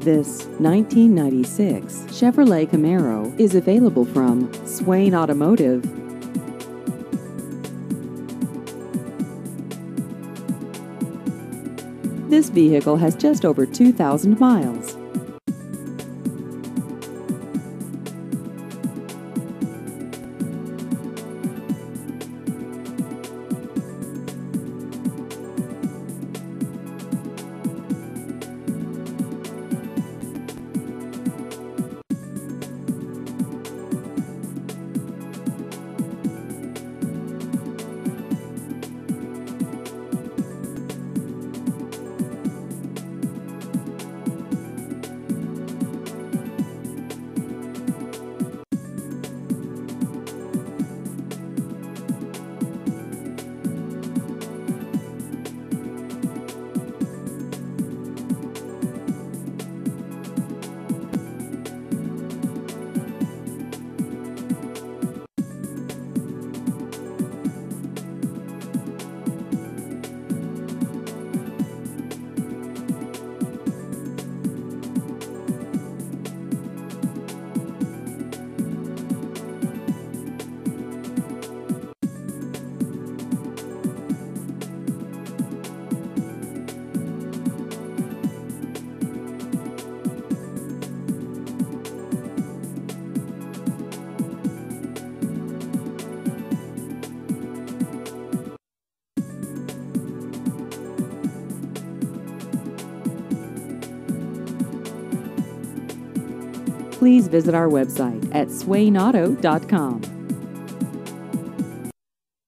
This 1996 Chevrolet Camaro is available from Swain Automotive. This vehicle has just over 2,000 miles. Please visit our website at swainauto.com.